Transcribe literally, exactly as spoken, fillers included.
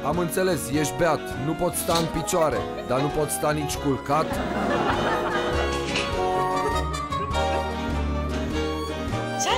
Am înțeles, ești beat, nu poți sta în picioare, dar nu poți sta nici culcat?